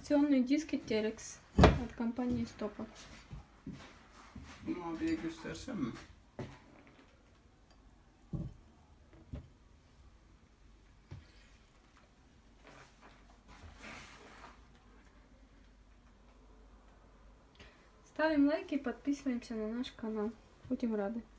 Проекционные диски Telex от компании Stoppa. Bunu abiye göstersem mi? Ставим лайки и подписываемся на наш канал. Будем рады.